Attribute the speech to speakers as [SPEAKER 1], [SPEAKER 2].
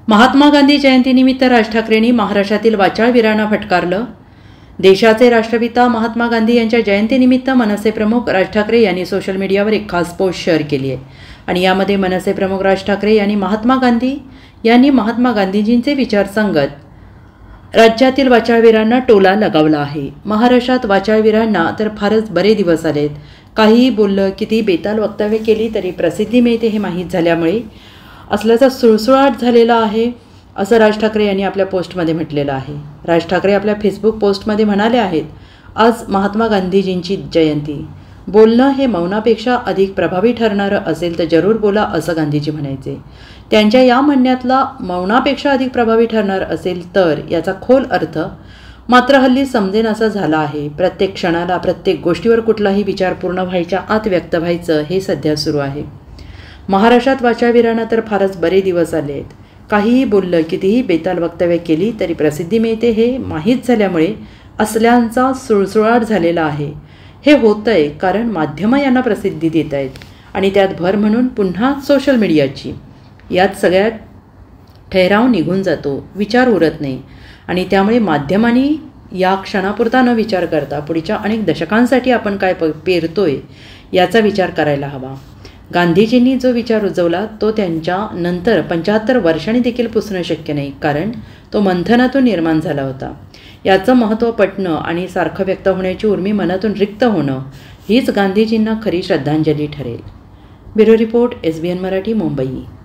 [SPEAKER 1] महात्मा गांधी जयंतीनिमित्त राज ठाकरेंनी महाराष्ट्रातील वाचाळवीरांना फटकारलं. देशाचे राष्ट्रपिता महात्मा गांधी यांच्या जयंतीनिमित्त मनसे प्रमुख राज ठाकरे यांनी सोशल मीडियावर एक खास पोस्ट शेअर केली आहे आणि यामध्ये मनसे प्रमुख राज ठाकरे यांनी महात्मा गांधीजींचे विचार सांगत राज्यातील वाचाळवीरांना टोला लगावला आहे. महाराष्ट्रात वाचाळवीरांना तर फारच बरे दिवस आलेत. काहीही बोललं, किती बेताल वक्तव्य केली तरी प्रसिद्धी मिळते हे माहीत झाल्यामुळे असल्याचा सुळसुळाट झालेला आहे, असं राज ठाकरे यांनी आपल्या पोस्टमध्ये म्हटलेलं आहे. राज ठाकरे आपल्या फेसबुक पोस्टमध्ये म्हणाले आहेत, आज महात्मा गांधीजींची जयंती. बोलणं हे मौनापेक्षा अधिक प्रभावी ठरणारं असेल तर जरूर बोला, असं गांधीजी म्हणायचे. त्यांच्या या म्हणण्यातला मौनापेक्षा अधिक प्रभावी ठरणार असेल तर याचा खोल अर्थ मात्र हल्ली समजेन असा झाला आहे. प्रत्येक क्षणाला प्रत्येक गोष्टीवर कुठलाही विचार पूर्ण व्हायच्या आत व्यक्त व्हायचं हे सध्या सुरू आहे. महाराष्ट्रात वाचाळवीरांना तर फारच बरे दिवस आले आहेत. काहीही बोललं, कितीही बेताल वक्तव्य केली तरी प्रसिद्धी मिळते हे माहीत झाल्यामुळे असल्यांचा सुळसुळाट झालेला आहे. हे होतं आहे कारण माध्यमं यांना प्रसिद्धी देत आहेत आणि त्यात भर म्हणून पुन्हा सोशल मीडियाची. यात सगळ्यात ठहराव निघून जातो, विचार उरत नाही आणि त्यामुळे माध्यमांनी या क्षणापुरता न विचार करता पुढच्या अनेक दशकांसाठी आपण काय पेरतोय याचा विचार करायला हवा. गांधीजींनी जो विचार रुजवला तो त्यांच्या नंतर 75 वर्षांनी देखील पुसणं शक्य नाही, कारण तो मंथनातून निर्माण झाला होता. याचं महत्त्व पटणं आणि सारखं व्यक्त होण्याची उर्मी मनातून रिक्त होणं हीच गांधीजींना खरी श्रद्धांजली ठरेल. Bureau report, SBN Marathi, Mumbai.